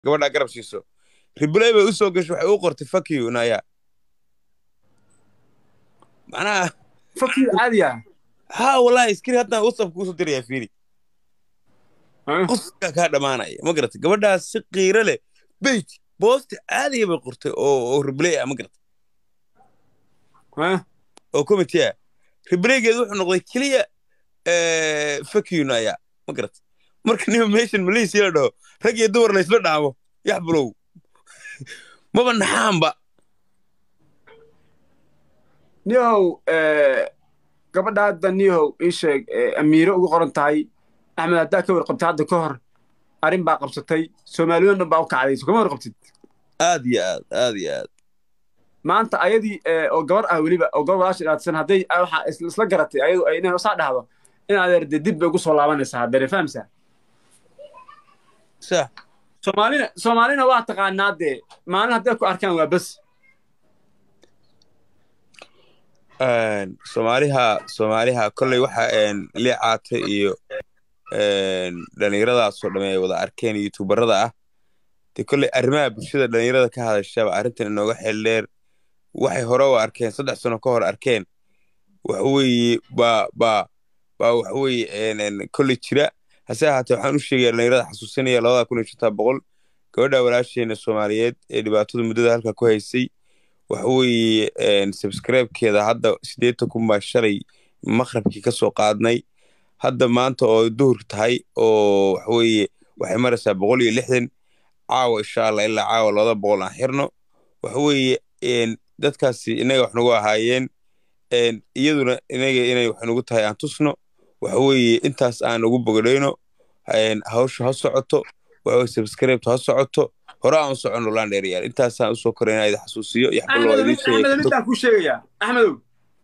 gabadha garab siiso reply bay u soo gashay waxay u qortay fuck you naya macnaha fakir caadiya ha wallahi iskiri hadda WhatsApp ku soo diraya fiiri qofka ka dhamaanaya ma garatay gabadhaas si qiiro leh page post caadi bay qortay oo reply ma garatay oo committee reply-geedu wuxuu noqday kaliya fuck you naya ma garatay marka nin meeshan Malaysia la dhaho rag iyo dumar la isla dhaamo yaxbulow maba naxaanba niyow gabadha hadda niyow ii sheeg amiiro ugu qoran tahay axmed haddaa ka warqabtay hadda ka hor arrin baa qabsatay soomaaliyoon dhan baa u kacday so kama warqabtid aad iyo aad maanta ayadii oo gabar ah weliba oo gabar walaasha dhaadsan hadday waxa isla garatay ayadu ay inay saa dhahdo in adeerde dib bay ugu soo laabanaysaa haddana fahamsaa صح soomaalina waa taqaanaa dee maalin hadday ku arkaan waa bas soomaaliha kolley waxa liicaata iyo dhallinyaradaasoo dhamme ay wada arkeen youtuberada ah dee kolley arrimaha bulshada dhallinyarada ka hadashaba arrintan inooga xeel dheer waxay hore u arkeen 3 sano ka hor arkeen waxa weeye baa waxa weeye kolley jira hase ahaatee waxaan u sheegayaa dhallinyarada xasuusinaya 2500 gabadha walaasheena Soomaaliyeed ee dhibaatada muddada halka ku haysay waxa weeye subscribe-keeda hadda 80,000 baa shalay maqribkii ka soo qaadnay hadda maanta oo duhur tahay oo waxa weeye waxay maraysaa 160 caawa insha Allah ilaa caawa 200 aan xirno waxa weeye dadkaasi inaga wax nagu ahaayeen iyaduna inaga inay wax nagu tahay aan tusno waxa weeye intaas aan ugu bogadayno hawsha ha socoto waxa subscribe ha socoto hore aan socono laan dheeriyaal intaas aan soo korayna ay xasuusiyo yaxbalo idin sheegay Ahmed inta ku sheegaya Ahmedow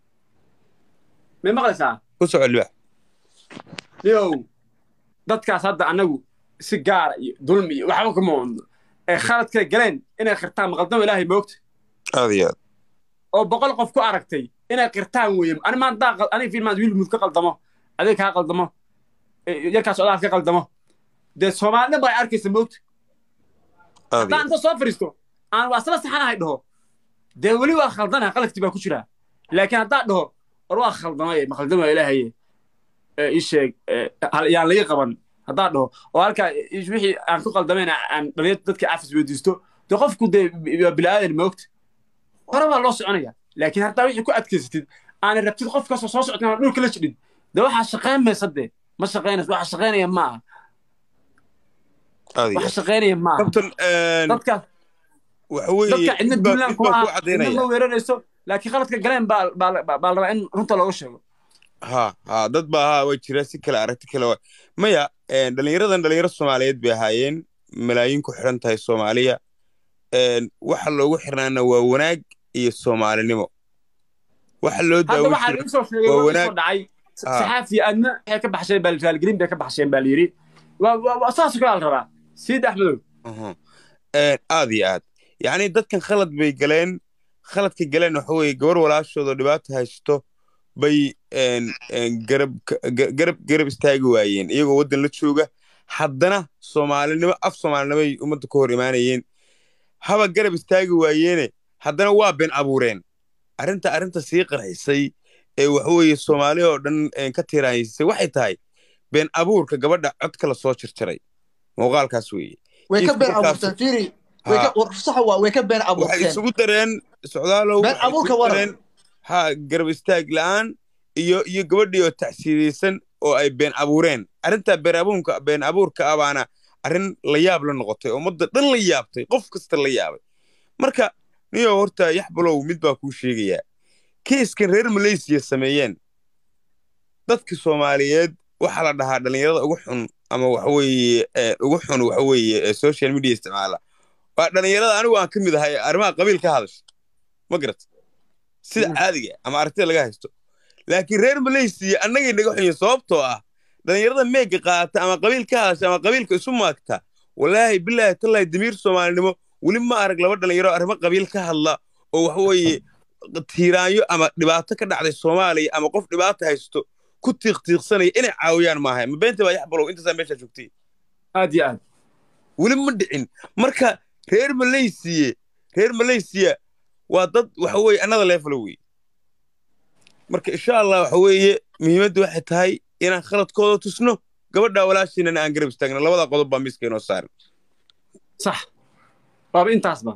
ma maqlaysaa ku soo liba yo dadkaas hadda anagu si gaar iyo dulmi waxba kuma wado khaladka galeen inay qirtaan maqaldamo ilaahay moogta aad oo 100 qof ku aragtay inay qirtaan weeyeen ani ma daaqal ani fiilmaad wiil mud ka qaldamo adeeg ka qaldamo yarkaas odaad ka qaldamo de Soomaalida bay arkaysa moogta haddaan inta soo fariisto aan waa isla saxanahay dhaho dee weli waa khaldana qaladkii baa ku jira laakiin haddaa dhaho war waa khaldamay maqaldamo ilaahay ii sheeg yaan laga qaban haddaa dhaho oo halkaa wixii aan ku qaldameen aan dhaliyad dadka afis weydiisto dee qofku dee bilaadan moogta hore baa loo soconaya laakiin haddaa wixii ku adkaysatid aan rabtid qof kasta soo socotay aan dhulka la jidhin dee waxaa shaqaynaysa dee ma shaqaynaysa waxa shaqaynaya ma aha waxa shaqaynaya ma aha dadka waxa weeye dadka cidna duulaan ku caddeynaya ma weerarayso laakiin qaladka galeen baa rabaa in runta looga sheego dad baa way jira si kale aragti kale maya dhalinyaro Soomaaliyeed bay ahaayeen malaayiin ku xiran tahay Soomaaliya waxa loogu xirnaana waa wanaag iyo Soomaalinimo waxa loo daawo waa wanaag dhacay saxaafi adna waxay ka baxshay balfaalgelin bay ka baxsheen baa yiri waa saas kala rabaa Siid Ahmedow aad iyo aad yani dadkan khalad bay galeen khaladka galeen waxa weeye gabar walaashooda dhibaato haysto bay garab istaagi waayeen iyagoo waddan la jooga haddana Soomaalinimo Soomaalinimo ay ummadda ka hor imaanayeen haba garab istaagi waayeene haddana waa been abuureen arrinta sii qarxisay ee waxa weeye Soomaali oo dhan ka tiiraanaysa waxay tahay been abuurka gabadha codka la soo jirjiray muuqaalkaas weeye way ka been abuurteen fiiri way ka been abuurteen waxay isugu dareen socdaalow been abuurka waran garab istaag la'aan iyo gabadhii oo tacsiiraysan oo ay been abuureen arrinta been abuurka abaana arrin la yaab la noqotay ummadda dhan la yaabtay qof kasta la yaabay marka niyo horta yaxbalow mid baa kuu sheegaya kiiskan reer Malaysia sameeyeen dadka Soomaaliyeed waxa la dhahaa dhalinyarada ugu xun ama waxa weeye social media isticmaala waa dhalinyarada anigu aan ka mid ahay arrimaha qabiil ka hadasho ma garat sida caadiga ama aragtida laga haysto laakiin reer Malaysia annagay naga xun sababtoo ah dhalinyarada meega qaata ama qabiil ka hadasha ama qabiilka isu maagta walaahi billahi tallahi damiir Soomaalinimo wali ma arag laba dhalinyaro arrimo qabiil ka hadla oo waxa weeye tiiraayo ama dhibaato ka dhacday Soomaaliya ama qof dhibaato haysto ku tiiqtiiqsanaya inay caawiyaan maahay ma beenta baa yaxbalow inta meesha joogtay aad iyo aad weli ma dhicin marka reer Malaysia waa dad waxa weeye another level weeye marka insha Allah waxa weeye muhiimaddu waxay tahay inaan khaladkooda tusno gabadha walaashiina aan garab istaagno labada qodob baa miiska inoo saaran صح baba intaasba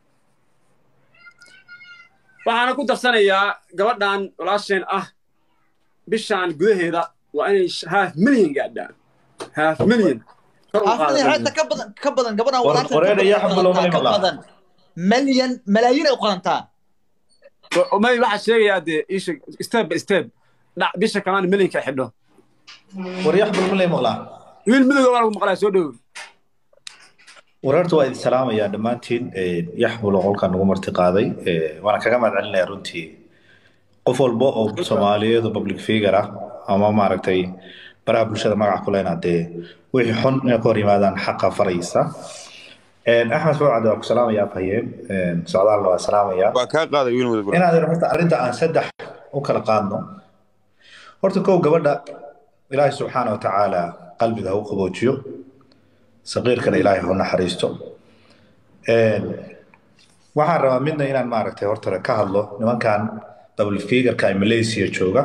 waxaan ku darsanayaa gabadhan walaasheen ah bishaan gudaheeda waa inay half million gaadhaan half million حتى كبدن قبلنا وقتها ملايين وقانتا ما واحد شيء يا ايش ستيب ستيب لا بيش كمان مليون كحدو وريحبل مليون مغلا وين مليون مغلا سو دو ورartu waa salaamaya dhamaantiin yaxbul qolka nagu marti qaaday waana kaga mahadcelinaya runtii qof walba oo Soomaaliyeed oo public figure ah ama maaragtay baraha bulshada magac ku leenaadee wixii xun inay ka hor yimaadaan xaqa faraysa axmed fuucad waa ku salaamaya fahayeen socdaal waa salaamaya waa ka qaaday wiil mudug inaad horta arinta aan saddex u kala qaadno horta koow gabadha ilaahay subxaanahu wa tacaala qalbiga u qaboojiyo saqiirkana ilaahay hu naxariisto waxaan rabaa midna inaan maaragtay horta ka hadlo nimankan double figure-ka ee Malaysia jooga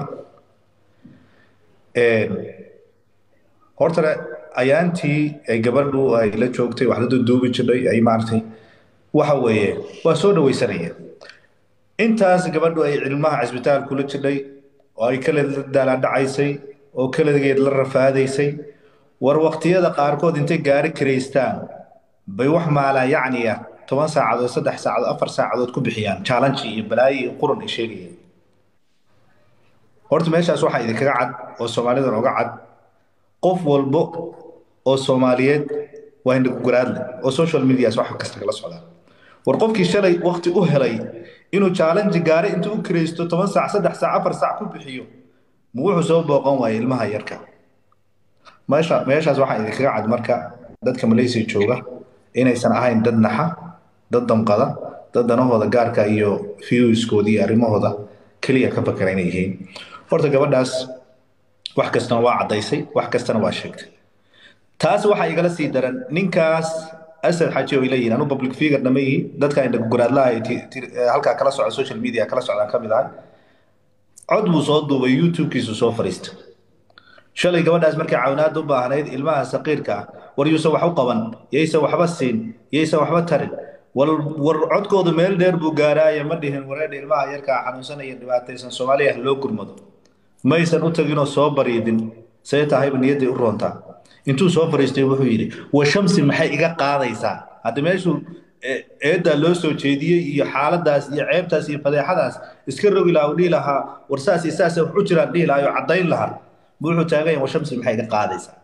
horta ayaantii ay gabadhu ay la joogtay wax la duubi jiray ay maartay waxa weeye waa soo dhawaysanayeen intaas gabadhu ay cilmaha cisbitaal kula jiray oo ay kala daala dhacaysay oo kalageed la rafaadaysay war waqtiyada qaarkood intay gaari kareystaan bay wax maala yacniya 10 saacadood 3 saacadood 4 saacadood ku bixiyaan challenge iyo balaayi quran ay sheegayeen horta meeshaas waxa idinkaga cad oo Soomaalida uga cad qof walbo oo Soomaaliyeed waa inuu guraadle oo social media wax kasta kala socda war qofkii shalay waqti u helay inuu challenge gaari intuu u kireysto 10 saac 3 saac 4 saac ku bixiyo ma wuxuu soo booqan waayay ilmaha yarka meeshaas waxa idinkaga cad marka dadka Malaysia jooga inaysan ahayn dad naxa dad damqada dad danahooda gaarka iyo viewskooda iyo arrimahooda kaliya ka fakarayna yihiin horta gabadhaas wax kastana waa cadaysay wax kastana waa sheegtay taas waxa igala sii daran ninkaas asad xaji oo ilayeen anu public figure dhameeyay dadka inta guraadlaha halka kala socda social media kala socdaan kamid ah cod buu soo duubay YouTube-kiisu soo fariistay shalay gabadhaas markay caawinaad u baahnayd ilmaha saqiirka war yuusan wax u qaban yeysa waxba siin yeysa waxba tarin war codkoodu meel dheer buu gaaraaya ma dhihin wareed ilmaha yarka xanuunsanaya dhibaataysan Soomaaliya loo gurmado maysan u tagino soo bariidin say tahay niyadii u roonta intuu soo fariistay wuxuu yiri wa shamsi maxay iga qaadaysaa hadda meeshu eeda loo soo jeediyay iyo xaaladaas iyo ceebtaas iyo fadeexadaas iska rogi lahaa u dhiilaha warsaas isaas wuxuu jiraa dhiilaayo cadayn lahaa wuxuu taagay wa shamsi maxay iga qaadaysaa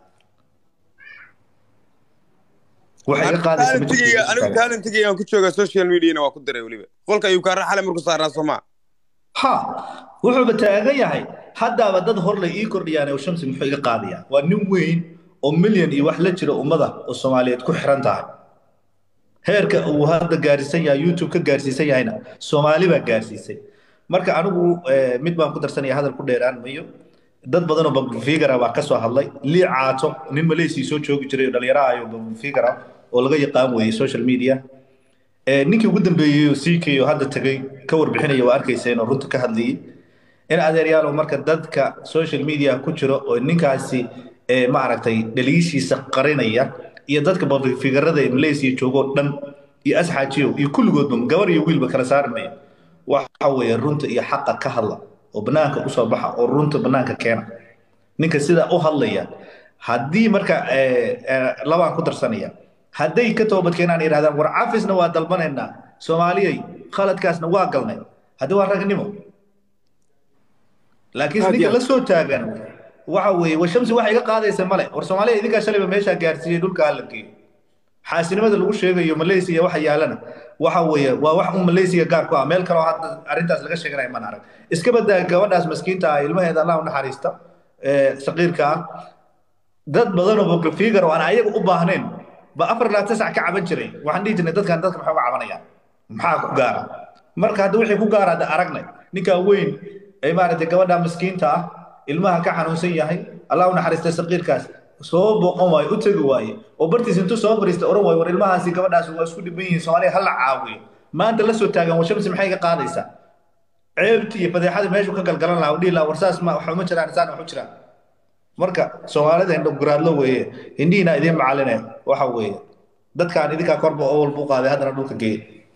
waxay iga qaadaysaa anigu talentiga aan ku jooga social media waa ku diray waliba qolka ayuu ka raxale markuu saarnaa Soomaa ha wuxuu taagan yahay hadaba dad hor la ii kordhiyaan oo shamsi muxuu iga qaadaya waa nin weyn oo milyan iyo wax la jira ummada oo Soomaaliyeed ku xiran tahay heerka uu hadda gaarsiisan yahay YouTube ka gaarsiisan yahayna Soomaali baa gaarsiisay marka anigu mid baan ku darsanaya hadal ku dheeraan mayo dad badan oo public figure baa ka soo hadlay lii caato nin Malaysia soo joogi jiray dhalinyaro ayo public figure oo laga yaqaan weeyay social media ninkii ugu dambeeyay CK oo hadda tagay ka warbixinaya waa arkaysay inuu runta ka hadlayay in adeeryaal marka dadka social media ku jiro oo ninkaasi ma aragtay dhaliishiisa qarinaya iyo dadka public figure-rada ee Malaysia joogo dhan iyo asxaajiyo iyo kulligoodba gabar iyo wiilba kala saarmay waxa weeye runta iyo xaqa ka hadla oo banaanka u soo baxa oo runta banaanka keena ninka sida u hadlaya haddii marka labaan ku darsanaya hadday ka toobad keenaan yiraahdaan war cafisna waa dalbanaynaa Soomaaliyay khaladkaasna waa galnay hadda waa ragnimo laakiin ninka la soo taagan waxa weeye wa shamsi waxa iga qaadaysa male war Soomaaliya idinka shalay meesha gaarsiiyay dhulka halkii xaasinimada lagu sheegayo Malaysia waxa yaalana waxa weeye waa wax Malaysia gaar ku ah meel kale oo hadda arintaas laga sheegay ma arag iska badaa gabadhaas maskiinta ah ilmaheeda Allah u naxariista saqiirka dad badan oo public figure oo aan ayaga u baahnayn ba 4 saac ka caban jiray waxaan dhihi jirnay dadka maxay uga cabanayaan maxaa ku gaara marka hadda wixii ku gaara aragnay ninka weyn ay maaragtay gabadha maskiinta ah ilmaha ka xanuunsan yahay Allah u naxariistay saqiirkaas soo booqan waayo u tagi waaye oo bartiis intuu soo fariistay oran waayo war ilmahaasi gabadhaas waa isku dhiban yihiin Soomaaliya hal caawiyo maanta la soo taagan waa shamsi maxay ka qaadaysaa ceebti iyo fadeexada meeshu ka galgalan lahaa dhii la warsaas ma waxa ma jiraan saan waxa jiraan marka Soomaalida indho guraadlo weeye indiina idin macalinay waxa weeye dadkaan idinka korba oo walba qaaday hadana dhulka geey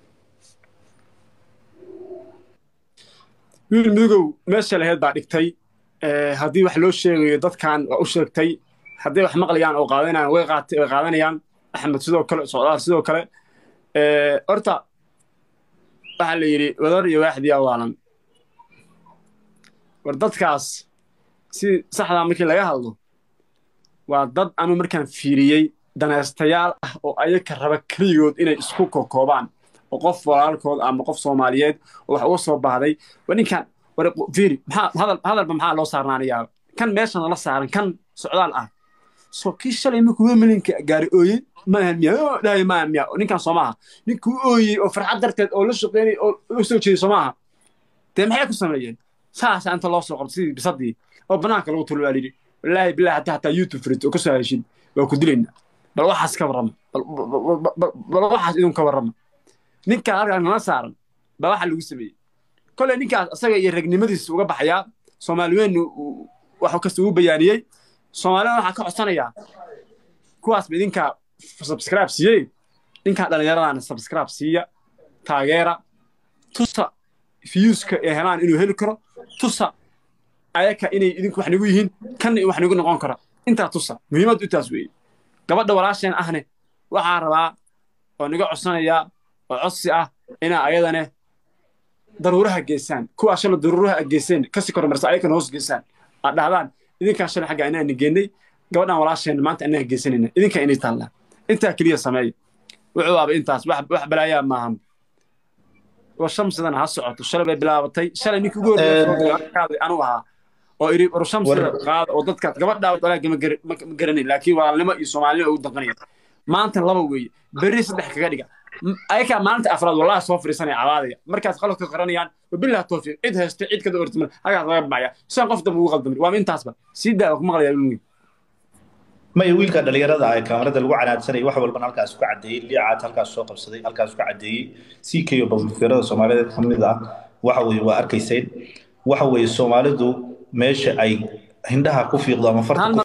wiil midow meesha lahayd baa dhigtay haddii wax loo sheegayo dadkan waa u sheegtay haddii wax maqlayaan oo qaadanayaan way qaadanayaan axmed sidoo kale socdaal sidoo kale horta waxaa la yidhi wadar iyo waaxdii awaalan war dadkaas si saxdaa markii laga hadlo waa dad anu markaan fiiriyey danaystayaal ah oo ayaga raba keligood inay isku koobaan oo qof walaalkood ama qof Soomaaliyeed oo wax uga soo baahday ninkan war fiiri hadalba maxaa loo saarnaanayaa kan meeshan la saaran kan socdaal ah soo kii shalay markuu wemelinka gaari ooyey ma dhahay ma ninkan Soomaha ninkuu ooyey oo farxad darteed oo la shaqeynay oo soo jeeday Soomaha dee maxay ku sameeyeen saas anta loo soo qabtay bisadii oo banaanka lagu tulwaaliyay wallaahi billahi hatta YouTube frid oo ka soo heshin waa ku dilayna bal waxaas ka warrama bal waxaas idin ka warrama ninka arkaan la saaran ba waxa lagu sameeyay kole ninkaas asaga iyo ragnimadiisa uga baxaya Soomaaliyeenu waxa ka soo bayaaniyay Soomaaliyeena waxa ka codsanaya kuwaas midinka subscribe siiyay ninka dhalinyarada subscribe siiya taageera tusa views-ka ee helaan inuu heli karo tusa ayaka inay idinku wax nagu yihiin kan wax nagu noqon kara inta tusa muhiimad u taas weey gabadha walaasheen ahne waxa rabaa oo naga codsanaya oo codsi ah ina ayadane daruuraha geesaan kuwa shal daruuraha geeseen kasi kormarsa ayaka hoos geesaan dhahdaan idinka shal xaga inaan geynay gabadhan walaasheen maanta inaan geesanayna idinka inay taala inta kaliya sameey wuxuu aaba intaas wax balaaya maahan وشمسنا هالصعود الشلبة بلا بطي شل إنك يقول أنا وها أو يريد وشمس قاعد وضدك قبل داود ولا مقرني لكن ولا لما يسمعني أو دقني ما أنت الله وي بريس ضحك كذا أيك ما أنت أفراد والله صفر سنة عوادي مركز خلق تقرني يعني وبالله توفيق إذا استعيد كذا أرتمن هذا غير معي سان قفت مو غلط مني وامين تاسبه سيدا وما غير يقولون ما يقول كذا اللي يرد على كاميرا الوعد على سنة واحد والبنات كاس كعدي اللي عاد هالكاس سوق بصدي هالكاس كعدي سي كيو بالفكرة الصومالية تحملها وحوي وأركيسين وحوي الصومالية دو ماشي أي عندها كوفي قدام فرق